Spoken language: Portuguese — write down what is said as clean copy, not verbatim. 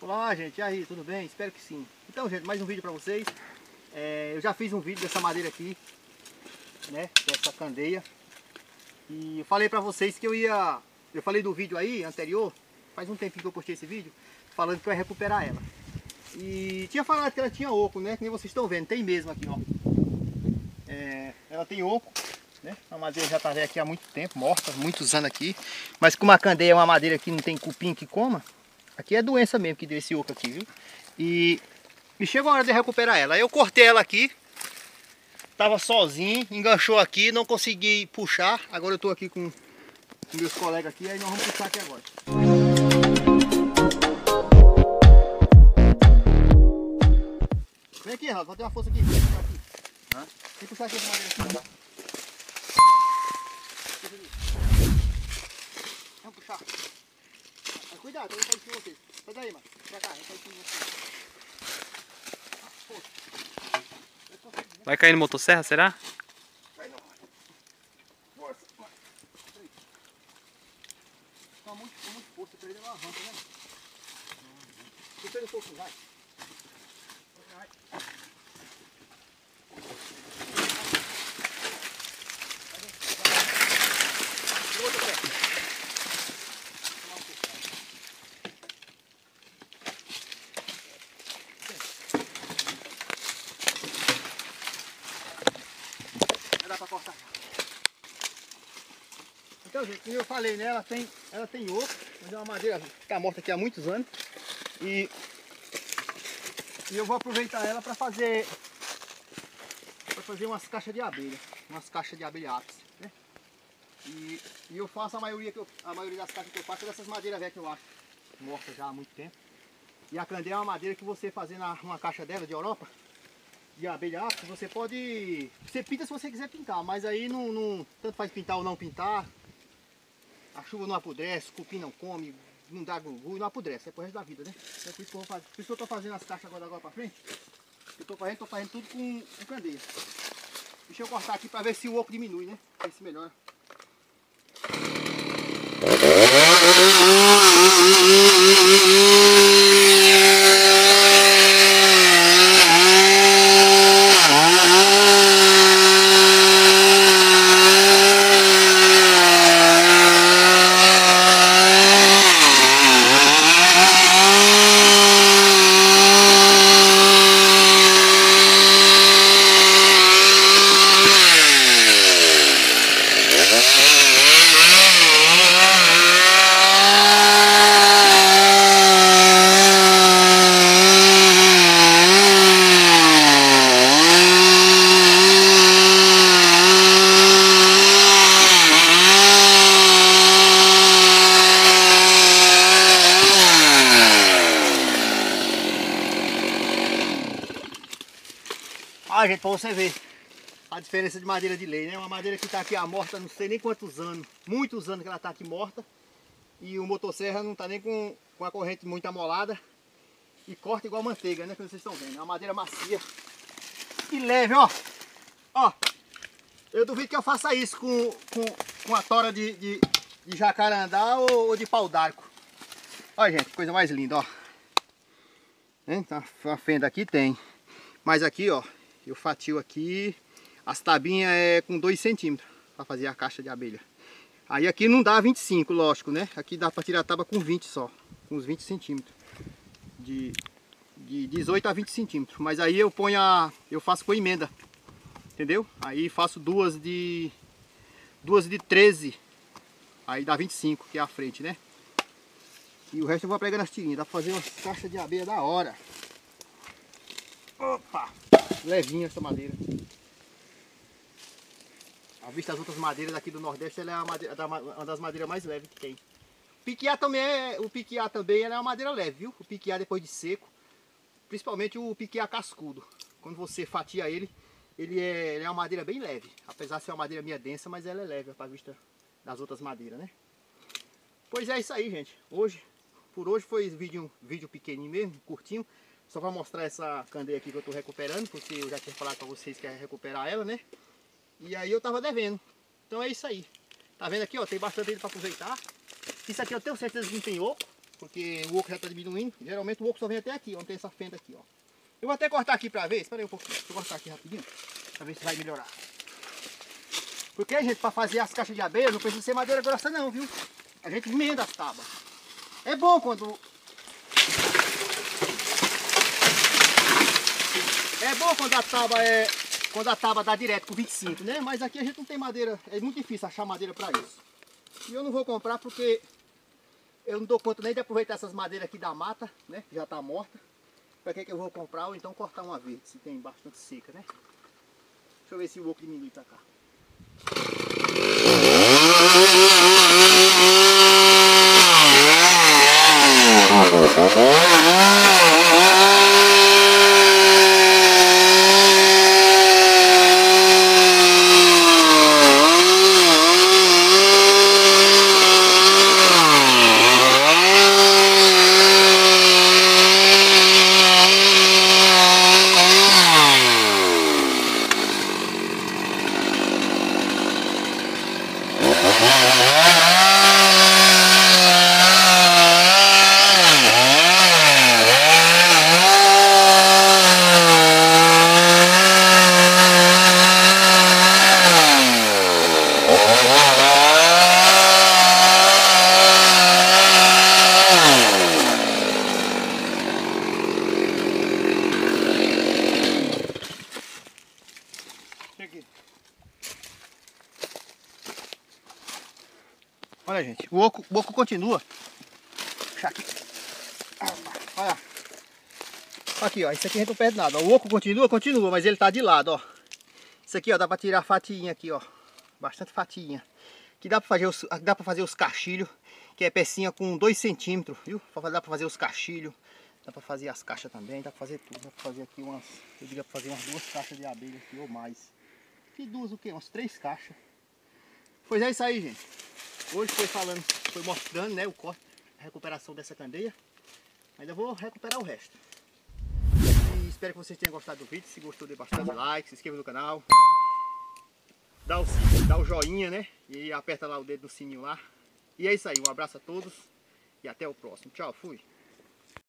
Olá, gente, e aí, tudo bem? Espero que sim. Então, gente, mais um vídeo para vocês. Eu já fiz um vídeo dessa madeira aqui, né, dessa candeia. E eu falei para vocês que eu falei do vídeo aí, anterior, faz um tempinho que eu postei esse vídeo, falando que eu ia recuperar ela. E tinha falado que ela tinha oco, né, que nem vocês estão vendo, tem mesmo aqui, ó. Ela tem oco, né, a madeira já está velha aqui há muito tempo, morta, muitos anos aqui. Mas como a candeia é uma madeira que não tem cupim que coma, aqui é doença mesmo que deu esse oco aqui, viu? E chegou a hora de recuperar ela. Aí eu cortei ela aqui. Tava sozinho, enganchou aqui, não consegui puxar. Agora eu tô aqui com meus colegas aqui, aí nós vamos puxar aqui agora. Vem aqui, Raul, vou ter uma força aqui. Vem puxar aqui. Vem puxar aqui essa madeira aqui. Vamos puxar. Mas cuidado, eu vou cair em cima de vocês. Sai daí, mano. Pra cá, eu vou cair em cima de vocês. Vai cair no motosserra, será? Vai não. Força. Tá muito força, perdeu uma rampa, né? Puxa ele um pouco, vai. Vai. Outra pé. Dá pra cortar. Então, gente, como eu falei, né, ela tem oco, mas é uma madeira que está morta aqui há muitos anos. E eu vou aproveitar ela para fazer umas caixas de abelha, ápice, né? E eu faço a maioria das caixas que eu faço é dessas madeiras velhas que eu acho mortas já há muito tempo. E a candeia é uma madeira que você fazendo uma caixa dela de Europa, de abelha ápice, você pode... Você pinta se você quiser pintar, mas aí não tanto faz pintar ou não pintar. A chuva não apodrece, o cupim não come, não dá glu, não apodrece, é pro resto da vida, né? É por isso que eu vou fazer. Por isso que eu tô fazendo as caixas agora pra frente. Eu tô fazendo tudo com candeia. Deixa eu cortar aqui pra ver se o oco diminui, né? Ver se melhora. Ah, gente, pra você ver a diferença de madeira de lei, né? Uma madeira que tá aqui morta, não sei nem quantos anos, muitos anos que ela tá aqui morta. E o motosserra não tá nem com a corrente muito amolada. E corta igual manteiga, né? Como vocês estão vendo. É uma madeira macia e leve, ó. Ó, eu duvido que eu faça isso com a tora de jacarandá ou de pau d'arco. Olha, gente, que coisa mais linda, ó. A fenda aqui tem. Mas aqui, ó, eu fatio aqui, as tabinhas é com 2 centímetros para fazer a caixa de abelha. Aí aqui não dá 25, lógico, né? Aqui dá para tirar a tábua com 20 só, com uns 20 centímetros. De 18 a 20 centímetros. Mas aí eu faço com emenda, entendeu? Aí faço duas de 13, aí dá 25, que é a frente, né? E o resto eu vou pregando as tirinhas, dá para fazer umas caixas de abelha da hora. Opa! Levinha essa madeira. À vista das outras madeiras aqui do Nordeste, ela é uma das madeiras mais leves que tem. O piquiá também ela é uma madeira leve, viu? O piquiá depois de seco, principalmente o piquiá cascudo. Quando você fatia ele é uma madeira bem leve. Apesar de ser uma madeira meio densa, mas ela é leve à vista das outras madeiras, né? Pois é isso aí, gente. Por hoje foi vídeo pequenininho mesmo, curtinho. Só para mostrar essa candeia aqui que eu estou recuperando, porque eu já tinha falado para vocês que ia recuperar ela, né? E aí eu tava devendo. Então é isso aí. Tá vendo aqui, ó, tem bastante ainda para aproveitar. Isso aqui eu tenho certeza que não tem oco. porque o oco já está diminuindo. Geralmente o oco só vem até aqui, onde tem essa fenda aqui, ó. Eu vou até cortar aqui pra ver, espera aí um pouquinho, deixa eu cortar aqui rapidinho, pra ver se vai melhorar. Porque, gente, pra fazer as caixas de abelha não precisa ser madeira grossa não, viu? A gente emenda as tábuas. É bom quando... É bom quando a tábua é... Quando a tábua dá direto com 25, né? Mas aqui a gente não tem madeira, é muito difícil achar madeira pra isso. E eu não vou comprar porque eu não dou conta nem de aproveitar essas madeiras aqui da mata, né? Que já tá morta. Pra que eu vou comprar ou então cortar uma vez, se tem bastante seca, né? Deixa eu ver se o oco diminui pra cá. Olha, gente, o oco continua. Puxa aqui. Olha. Aqui, ó, isso aqui a gente não perde nada. O oco continua, mas ele tá de lado, ó. Isso aqui, ó, dá pra tirar fatiinha aqui, ó. Bastante fatiinha. Aqui dá pra fazer os cachilhos, que é pecinha com 2 centímetros, viu? Dá pra fazer os cachilhos. Dá pra fazer as caixas também, dá pra fazer tudo. Dá pra fazer aqui umas... Eu diria pra fazer umas 2 caixas de abelha aqui ou mais. Que 2 o quê? Umas 3 caixas. Pois é isso aí, gente. Hoje foi mostrando, né, o corte, a recuperação dessa candeia. Ainda vou recuperar o resto. E espero que vocês tenham gostado do vídeo. Se gostou, dê bastante like, se inscreva no canal. Dá o joinha, né? E aperta lá o dedo no sininho lá. E é isso aí, um abraço a todos e até o próximo. Tchau, fui!